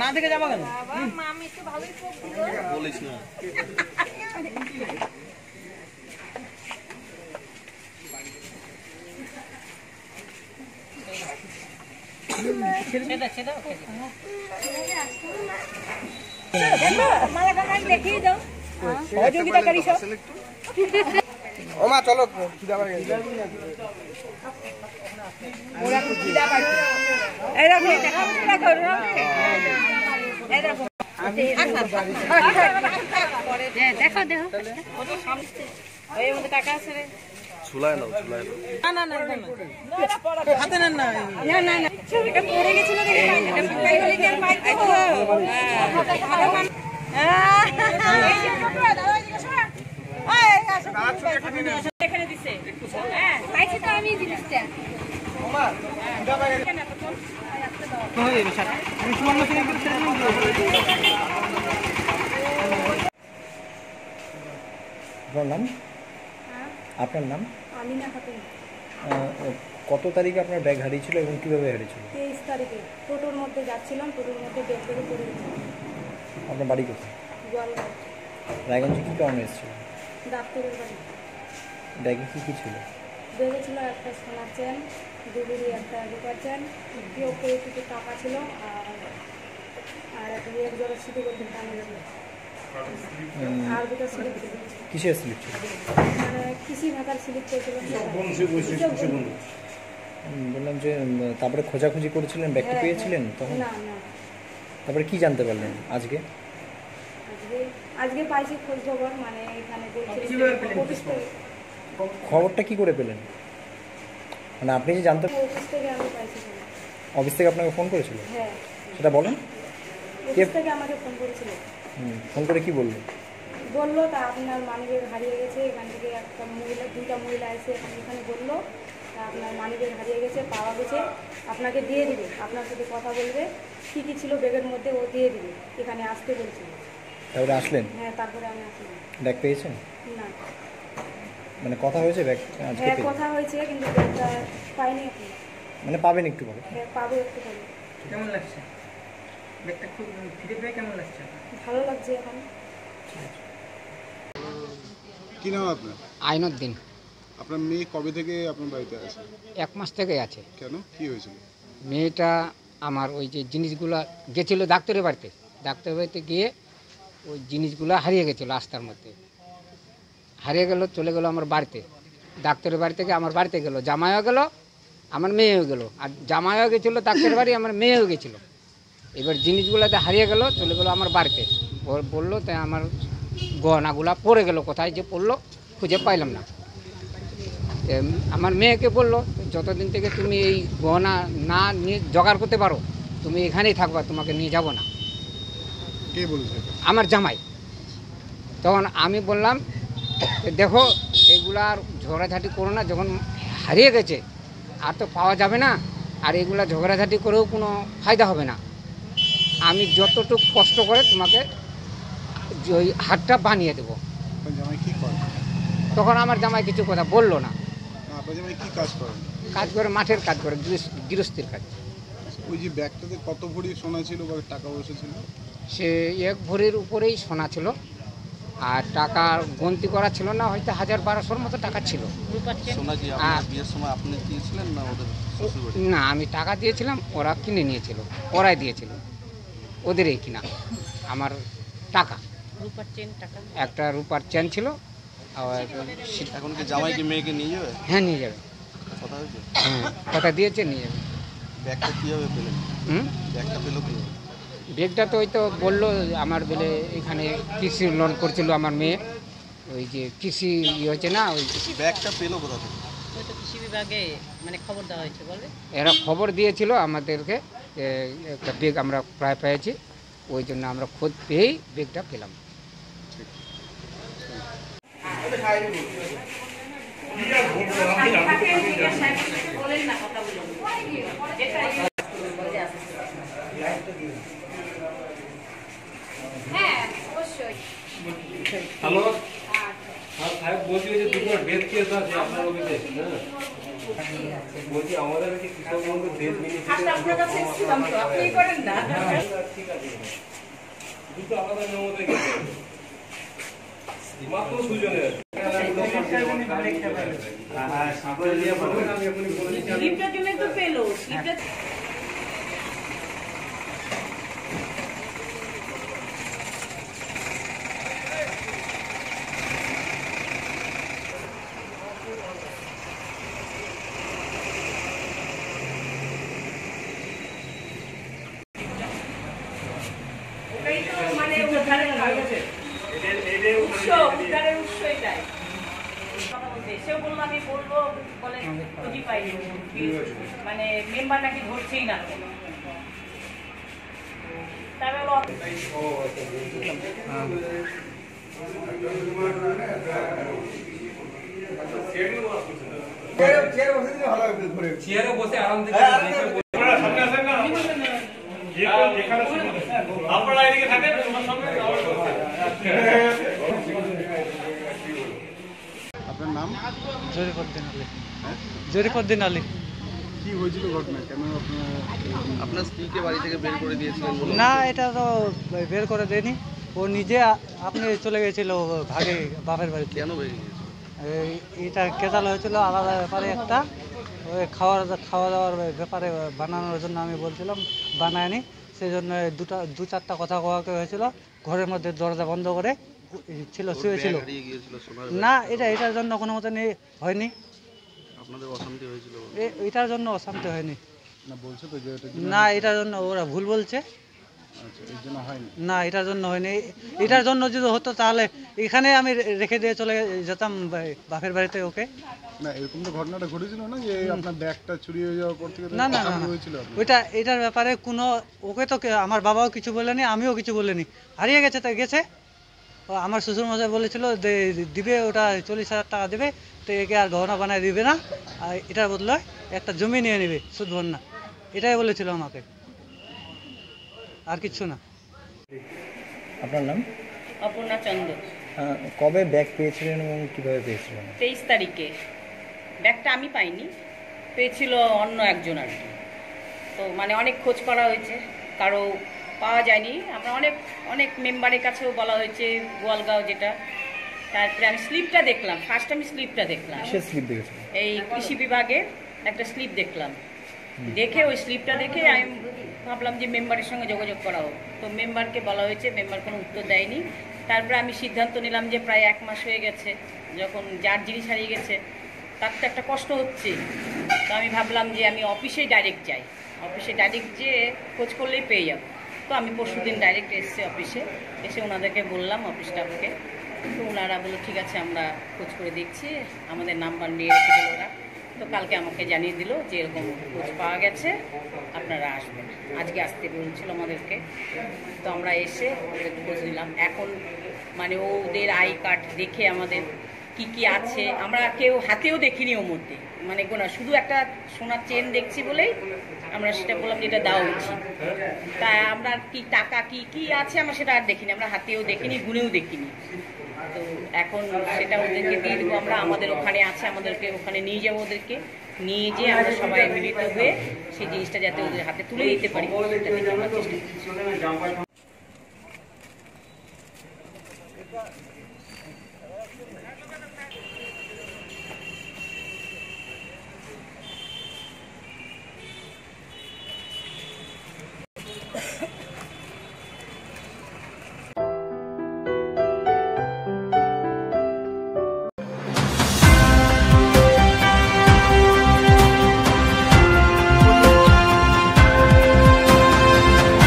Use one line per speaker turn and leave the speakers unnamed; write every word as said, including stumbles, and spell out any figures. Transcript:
ডান থেকে যাবা কেন?
আমি একটু ভালোই বলিস না।
সেটা সেটা
দেখিয়ে দাও সহযোগিতা করি সব।
ও মা চলো
দেখো দেখো টাকা আছে রে
ঝুলায় নাও ঝুলায় নাও
না না না হাতে নেন না
না না না ছবিটা পড়ে গেছিল দেখে এটা ফুটাই হলে কি আর পাইতো এখানে দিছে হ্যাঁ পাইছি তো আমি জিনিসটা
ওমা এটা বাইরে
হয়ে যাবে স্যার আমি সুবর্ণ সিং এর ছেলে
আপনার নাম? আপনার নাম?
আমিনা খাতুন।
কত তারিখে আপনার ব্যাগ হারিয়েছিল এবং কীভাবে হারিয়েছিল?
তেইশ তারিখে টোটোর মধ্যে যাচ্ছিলাম, টোটোর মধ্যে ব্যাগ থেকে পড়ে গেছে।
আপনার বাড়ি কোথায়?
গোয়ালঘাট।
রায়গঞ্জে কী কারণে এসেছিল?
ডাক্তারের বাড়ি।
ব্যাগে কী কী ছিল?
ব্যাগে ছিল একটা সোনার চেন, দুগুড়ি একটা রূপার চেন, কেউ কেউ কিছু টাকা ছিল, আর আর একটা এক জোড়া সিটি করতে টানে গেল, আর দুটো স্লিপ ছিল।
কিসের স্লিপ ছিল?
মানে কৃষি ভাতার স্লিপ করেছিল।
বললাম যে তারপরে খোঁজাখুঁজি করেছিলেন, ব্যাগটা পেয়েছিলেন তখন?
না না
তারপরে কি জানতে পারলেন আজকে?
আজকে আজকে পাইছি খোঁজ খবর, মানে এখানে বলছে
খবরটা কি করে পেলেন? মানে আপনি যে জানতে
অফিস থেকে আমি পাইছি।
অফিস থেকে আপনাকে ফোন করেছিল?
হ্যাঁ
সেটা বলেন।
অফিস থেকে আমাকে ফোন করেছিল।
ফোন করে কি বললো?
বললো তা আপনার মানিব্যাগ হারিয়ে গেছে, এখান থেকে একটা মহিলা দুইটা মহিলা এসে এখানে বললো আপনার মানিব্যাগ হারিয়ে গেছে, পাওয়া গেছে, আপনাকে দিয়ে দিবে, আপনার সাথে কথা বলবে, কী কী ছিল ব্যাগের মধ্যে ও দিয়ে দিবে, এখানে আসতে বলছিল।
তারপরে আসলেন?
হ্যাঁ তারপরে আমি আসলাম।
ব্যাগ পেয়েছেন?
না
মানে কথা হয়েছে ব্যাগ?
হ্যাঁ কথা হয়েছে কিন্তু ব্যাগটা পাইনি এখন।
মানে পাবেন একটু পরে?
হ্যাঁ পাবো একটু পরে।
কেমন লাগছে ব্যাগটা? খুব ফিরে পেয়ে কেমন লাগছে?
ভালো লাগছে এখন।
কি নাম আপনার?
আইনুদ্দিন।
আপনার মেয়ে কবে থেকে আপনার বাড়িতে আছে?
এক মাস থেকে আছে।
কেন, কি হয়েছিল?
মেয়েটা আমার ওই যে জিনিসগুলো গেছিলো ডাক্তারের বাড়িতে, ডাক্তারের বাড়িতে গিয়ে ওই জিনিসগুলো হারিয়ে গেছিলো রাস্তার মধ্যে, হারিয়ে গেল, চলে গেল আমার বাড়িতে, ডাক্তারের বাড়ি থেকে আমার বাড়িতে গেল, জামাইও গেল আমার মেয়েও গেল, আর জামাইও গেছিলো ডাক্তারের বাড়ি, আমার মেয়েও গেছিলো। এবার জিনিসগুলোতে হারিয়ে গেল, চলে গেলো আমার বাড়িতে, বললো তাই আমার গহনাগুলা পড়ে গেল, কোথায় যে পড়লো খুঁজে পাইলাম না। আমার মেয়েকে বললো যতদিন থেকে তুমি এই গহনা না নিয়ে জোগাড় করতে পারো তুমি এখানেই থাকবা, তোমাকে নিয়ে যাব না।
কে বলেছে?
আমার জামাই। তখন আমি বললাম দেখো এগুলার ঝগড়াঝাটি করো না, যখন হারিয়ে গেছে আর তো পাওয়া যাবে না, আর এগুলা ঝগড়াঝাটি করেও কোনো ফায়দা হবে না, আমি যতটুকু কষ্ট করে তোমাকে ওই হাতটা বানিয়ে দেবো।
জামাই কি করে?
তখন আমার জামাই কিছু কথা বললো না।
আপনার জামাই কি কাজ করেন?
কাজ করে মাঠের কাজ করে, গৃহস্থির কাজ।
ওই যে ব্যাগটাতে কত ভরি সোনা ছিল বা টাকা পয়সা ছিল?
সে এক ভরির উপরেই সোনা ছিল, আর টাকা গন্তি করা ছিল না, হয়তো হাজার বারোশোর মতো টাকা ছিল। না আমি টাকা দিয়েছিলাম, ওরা কিনে নিয়েছিল, ওরাই দিয়েছিল, ওদেরই কিনা আমার টাকা। একটা রূপার চেন ছিল।
এখন কি জামাই কি মেয়েকে নিয়ে যাবে?
হ্যাঁ নিয়ে যাবে,
কথা হয়েছে?
হ্যাঁ কথা দিয়েছে নিয়ে যাবে।
ব্যাগটা কীভাবে পেলেন?
হুম
ব্যাগটা পেলো কি?
ব্যাগটা তো ওই তো বললো আমার বেলে এখানে কৃষি লোন করছিল আমার মেয়ে, ওই যে কৃষি ইয়ে হচ্ছে না, ওই
ব্যাগটা পেলো কোথা থেকে?
কৃষি বিভাগে মানে খবর দেওয়া হয়েছে বলে,
এরা খবর দিয়েছিল আমাদেরকে, একটা ব্যাগ আমরা প্রায় পেয়েছি, ওই জন্য আমরা খোঁজ পেয়েই ব্যাগটা পেলাম।
হ্যালো, সাহেব বলছি যে দুটো ডেথ কেস আছে আপনার অফিসে। হ্যাঁ বলছি আমাদের কাছে কৃষক বন্ধু দেড় মিনিট
ফার্স্ট আপনার কাছে এসেছিলাম তো, আপনি করেন না।
ঠিক আছে, দুটো আলাদা মেমোতে গেছে মাত্র দুজনের
স্লিপটার জন্য তো পেলো স্লিপটা। ওটাই তো মানে উদ্ধারের উৎস, উদ্ধারের উৎস এটাই। কথা বলতে সেও বললো আমি বলবো, বলে খুঁজি পাইনি, মানে মেম্বার নাকি ধরছেই না।
চেয়ারে বসে আরাম থেকে আপনারা এদিকে থাকেন,
আপনার নাম?
জরিফউদ্দিন আলী। জরিফউদ্দিন আলী।
কি হয়েছিল ঘটনা, কেন আপনার
আপনার স্ত্রীকে বাড়ি থেকে বের করে দিয়েছিলেন বলুন?
না, এটা তো বের করে দেয়নি, ও নিজে আপনি চলে গেছিল ভাগে বাপের বাড়িতে।
কেন বেরিয়ে গিয়েছিল?
এটা কেতাল হয়েছিল আলাদা ব্যাপারে একটা, ওই খাওয়ার খাওয়া দাওয়ার ব্যাপারে বানানোর জন্য আমি বলছিলাম, বানায়নি, সেই জন্য দুটা দু চারটা কথা কোয়াকে হয়েছিল। ঘরের মধ্যে দরজা বন্ধ করে ছিল, শুয়েছিল। না, এটা এটার জন্য কোনো মতো হয়নি,
আপনাদের অশান্তি হয়েছিল?
এটার জন্য অশান্তি হয়নি।
না বলছে তো যে
না, এটার জন্য ওরা ভুল বলছে।
আচ্ছা, এর জন্য হয়নি?
না, এটার জন্য হয়নি। এটার জন্য যদি হতো তাহলে এখানে আমি রেখে দিয়ে চলে যেতাম বাপের বাড়িতে ওকে।
না, এরকম তো ঘটনাটা ঘটেছিল না যে আপনার ব্যাগটা চুরি হয়ে যাওয়ার পর থেকে
না না না
হয়েছিল?
ওইটা এটার ব্যাপারে কোনো, ওকে তো আমার বাবাও কিছু বলেনি, আমিও কিছু বলিনি। হারিয়ে গেছে তো গেছে। আমার শ্বশুরমশাই বলেছিল দিবে, ওটা চল্লিশ হাজার টাকা দেবে, তো একে আর গহনা বানায় দিবে না, আর এটার বদলে একটা জমি নিয়ে নেবে সুদ ভন্না, এটাই বলেছিল আমাকে, আর কিচ্ছু না।
আপনার নাম?
অপর্ণা চন্দ্র।
আহ, কবে ব্যাগ পেয়েছিলেন এবং কীভাবে পেয়েছিলেন?
তেইশ তারিখে। ব্যাগটা আমি পাইনি, পেয়েছিল অন্য একজন আর কি। তো মানে অনেক খোঁজ করা হয়েছে, কারো পাওয়া যায়নি। আমরা অনেক অনেক মেম্বারের কাছেও বলা হয়েছে, গোয়ালগাঁও যেটা। তারপরে আমি স্লিপটা দেখলাম, ফার্স্ট আমি স্লিপটা দেখলাম,
সে স্লিপ দেখেছিল
এই কৃষি বিভাগের একটা স্লিপ দেখলাম। দেখে ওই স্লিপটা দেখে আমি ভাবলাম যে মেম্বারের সঙ্গে যোগাযোগ করা হোক। তো মেম্বারকে বলা হয়েছে, মেম্বার কোনো উত্তর দেয়নি। তারপরে আমি সিদ্ধান্ত নিলাম যে প্রায় এক মাস হয়ে গেছে যখন যার জিনিস হারিয়ে গেছে, তার তো একটা কষ্ট হচ্ছে। তো আমি ভাবলাম যে আমি অফিসে ডাইরেক্ট যাই, অফিসে ডাইরেক্ট যেয়ে খোঁজ করলেই পেয়ে যাব। তো আমি পরশু দিন ডাইরেক্ট এসেছি অফিসে, এসে ওনাদেরকে বললাম, অফিস স্টাফকে। তো ওনারা বললো ঠিক আছে, আমরা খোঁজ করে দেখছি, আমাদের নাম্বার নিয়ে রেখে দিল ওরা। তো কালকে আমাকে জানিয়ে দিল যে এরকম খোঁজ পাওয়া গেছে, আপনারা আসবেন। আজকে আসতে বলছিল আমাদেরকে। তো আমরা এসে ওদের খোঁজ নিলাম। এখন মানে ওদের আই কার্ড দেখে আমাদের কি কি আছে, আমরা কেউ হাতেও দেখিনি ওর মধ্যে, মানে গোনা শুধু একটা সোনার চেন দেখছি বলেই আমরা সেটা বললাম যে এটা দেওয়া উচিত। তাই আমরা কি টাকা কি কি আছে আমরা সেটা আর দেখিনি, আমরা হাতেও দেখিনি, গুনেও দেখিনি। তো এখন সেটা ওদেরকে দিয়ে দেবো আমরা। আমাদের ওখানে আছে, আমাদেরকে ওখানে নিয়ে যাবো, ওদেরকে নিয়ে যেয়ে আমরা সবাই মিলিত হয়ে সেই জিনিসটা যাতে ওদের হাতে তুলে দিতে পারি, সেটা দেখে আমরা চেষ্টা করছি।